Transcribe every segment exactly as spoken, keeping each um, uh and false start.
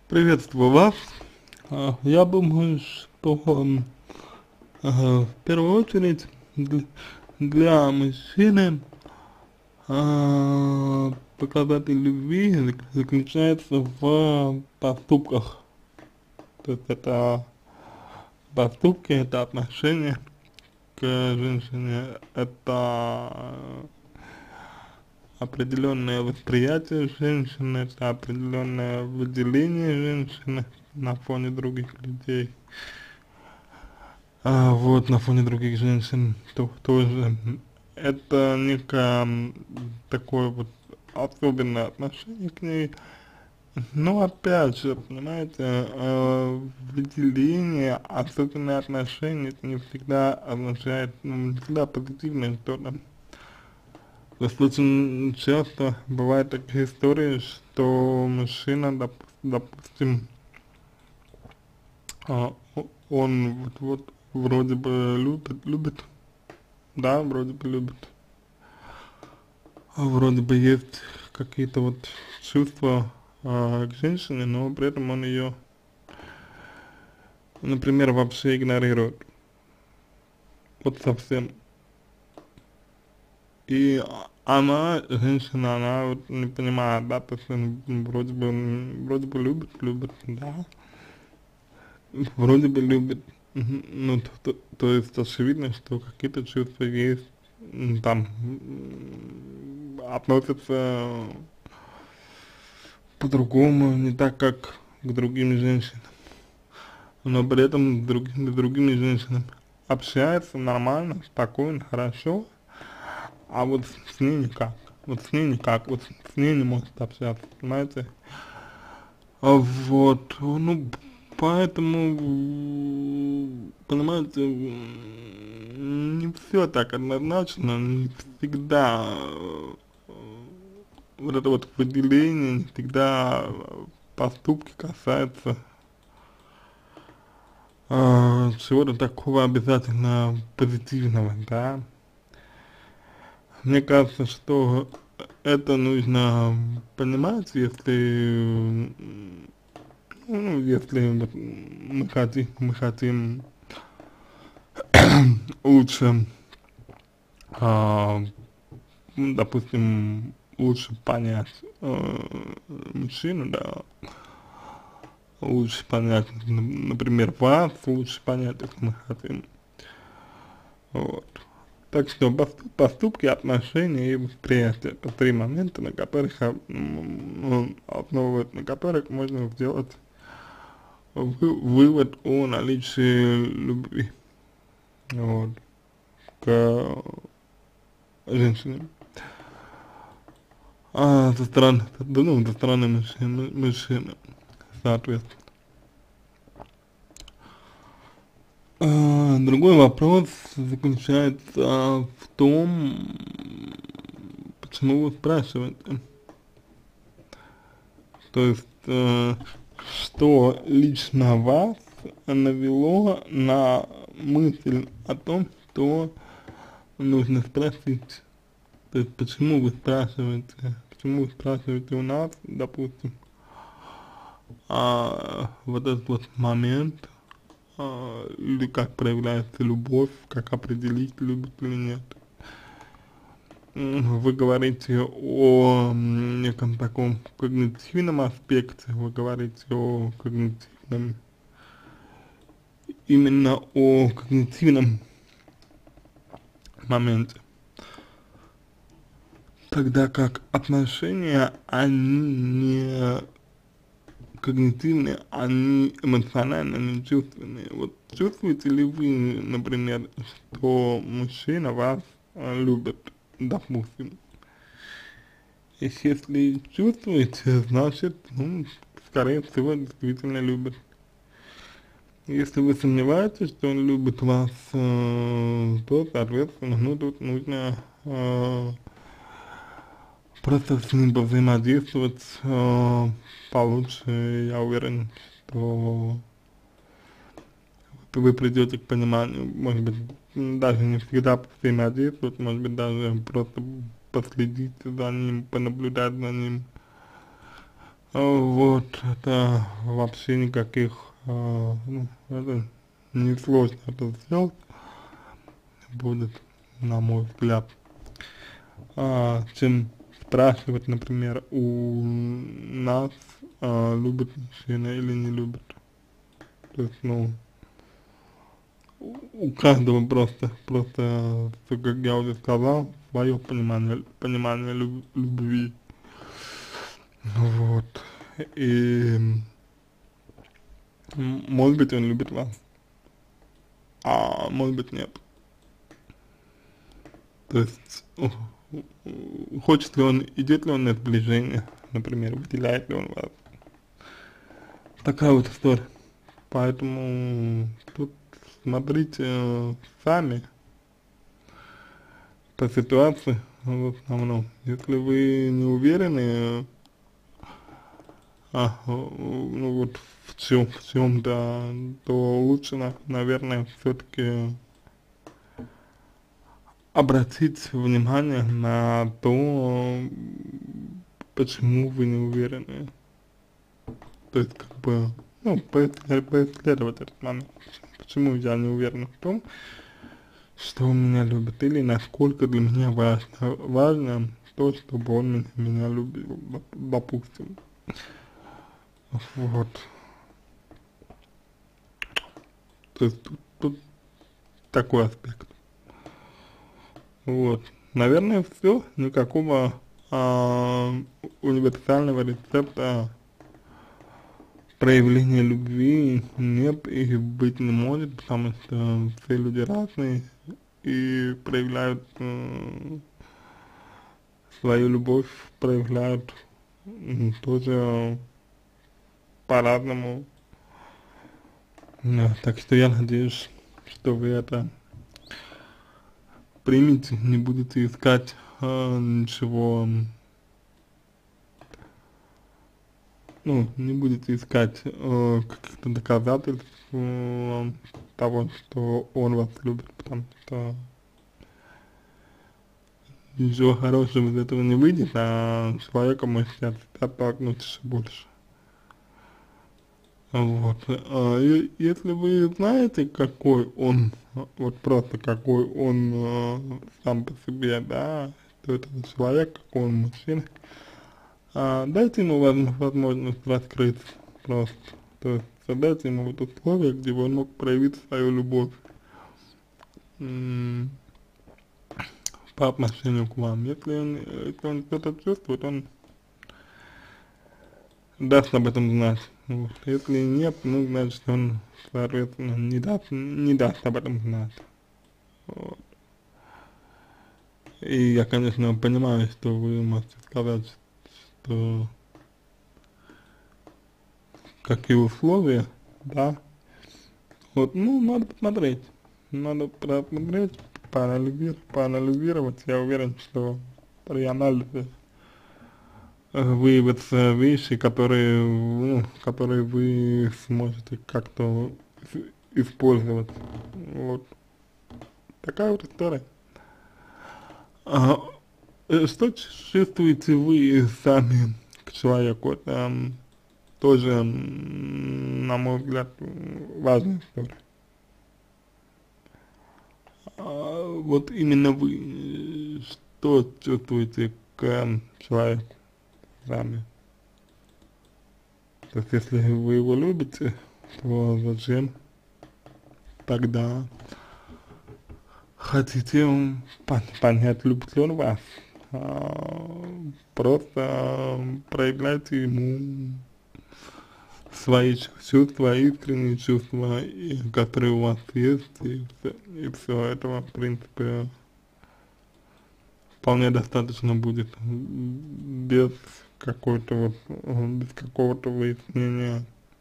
Приветствую вас. А, Я думаю, что м, ага, в первую очередь для, для мужчины а, показатель любви зак- заключается в поступках. То есть это поступки, это отношение к женщине, это определенное восприятие женщины, это определенное выделение женщины на фоне других людей. А, вот, на фоне других женщин то, тоже. Это некое м, такое вот особенное отношение к ней. Но опять же, понимаете, э, выделение, особенное отношение, это не всегда означает, ну, не всегда позитивное что-то. Достаточно часто бывают такие истории, что мужчина, доп, допустим, а, о- он вот, вот вроде бы любит, любит, да, вроде бы любит, а вроде бы есть какие-то вот чувства а, к женщине, но при этом он ее, например, вообще игнорирует, вот совсем. И она, женщина, она вот не понимает, да, то есть он вроде бы, м, вроде бы любит, любит, да, вроде бы любит, мгм, ну, то, то, то есть очевидно, что какие-то чувства есть, м, там, м, относятся по-другому, не так, как к другим женщинам, но при этом с другими, с другими женщинами общается нормально, спокойно, хорошо, а вот с ней никак, вот с ней никак, вот с ней не может общаться, понимаете? А вот, ну, поэтому, м, понимаете, м, не все так однозначно, не всегда э, вот это вот выделение, не всегда э, поступки касаются а, чего-то такого обязательно позитивного, да. Мне кажется, что это нужно понимать, если, м, ну, если вот мы хотим, мы хотим лучше, а, м, допустим, лучше понять э, мужчину, да, лучше понять, н- например, вас, лучше понять, если мы хотим, вот. Так что поступ- поступки, отношения и восприятие — это три момента, на которых, а, м, ну, основываясь на которых можно сделать вы- вывод о наличии любви, вот, к женщине. А со стороны, да, ну, со стороны мужчины, мужчины, соответственно. А, другой вопрос заключается в том, почему вы спрашиваете. То есть, э, что лично вас навело на мысль о том, что нужно спросить. То есть, почему вы спрашиваете, почему вы спрашиваете у нас, допустим, а, вот этот вот момент, а, или как проявляется любовь, как определить, любит или нет. М, Вы говорите о м, неком таком когнитивном аспекте, вы говорите о когнитивном, именно о когнитивном моменте, тогда как отношения, они не когнитивные, они эмоциональные, они чувственные. Вот чувствуете ли вы, например, что мужчина вас э, любит, допустим? Если чувствуете, значит, ну, скорее всего, действительно любит. Если вы сомневаетесь, что он любит вас, э, то, соответственно, ну, тут нужно э, просто с ним взаимодействовать э, получше. Я уверен, что вы придете к пониманию, может быть, м, даже не всегда взаимодействовать, может быть, даже просто последить за ним, понаблюдать за ним, А, вот, это вообще никаких, а, ну, это несложно это сделать будет, на мой взгляд, а, чем спрашивать, например, у нас, а, любит мужчина или не любит. То есть, ну, у каждого просто, просто, как я уже сказал, свое понимание, понимание люб- любви. Вот. И, м, может быть, он любит вас, а может быть, нет. То есть, у- у- хочет ли он, идет ли он на сближение, например, выделяет ли он вас. Такая вот история. Поэтому тут смотрите э, сами по ситуации в основном. Если вы не уверены, а, ну вот в чем, в чем-то, то лучше, на- наверное, все-таки обратить внимание на то, почему вы не уверены. То есть, как бы, ну, поисследовать, поисследовать этот момент. Почему я не уверен в том, что он меня любит, или насколько для меня важно, важно то, чтобы он меня, меня любил, допустим. Вот. То есть тут, тут такой аспект. Вот. Наверное, все. Никакого а, универсального рецепта проявления любви нет и быть не может, потому что все люди разные и проявляют э, свою любовь, проявляют м, тоже по-разному. Да, так что я надеюсь, что вы это примите, не будете искать э, ничего, ну, не будете искать э, каких-то доказательств э, того, что он вас любит, потому что ничего хорошего из этого не выйдет, а человека может оттолкнуть еще больше. Вот. А, и если вы знаете, какой он, а, вот просто какой он а, сам по себе, да, что это за человек, какой он мужчина, а, дайте ему воз- возможность раскрыться просто. То есть создайте ему вот условия, где бы он мог проявить свою любовь м, по отношению к вам. Если он, если он что-то чувствует, он даст об этом знать. Вот. Если нет, ну, значит, он, соответственно, не даст, не даст об этом знать. Вот. И я, конечно, понимаю, что вы можете сказать, что какие условия, да. Вот, ну, надо посмотреть. Надо просмотреть, поанализировать, поанализировать. Я уверен, что при анализе э, выявятся вещи, которые, ну, которые вы сможете как-то использовать. Вот. Такая вот история. А, э, что чувствуете вы сами к человеку? Это м, тоже, м, на мой взгляд, м, важная история. А вот именно вы, э, что чувствуете к м, человеку сами? То есть, если вы его любите, то зачем тогда хотите м, пон- понять, любит ли он вас? А, просто проявляйте ему свои чувства, искренние чувства, и, которые у вас есть, и все, и все этого, в принципе, вполне достаточно будет, без какой-то вот, э, без какого-то выяснения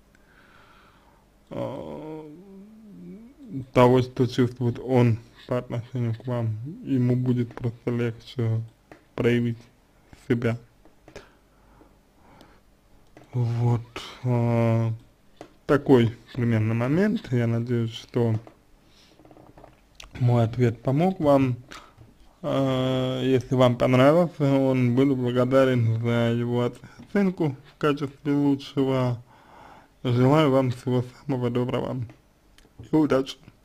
э, того, что чувствует он по отношению к вам. Ему будет просто легче проявить себя. Вот. Э, такой примерно момент. Я надеюсь, что мой ответ помог вам А, если вам понравился он, буду благодарен за его оценку в качестве лучшего. Желаю вам всего самого доброго и удачи.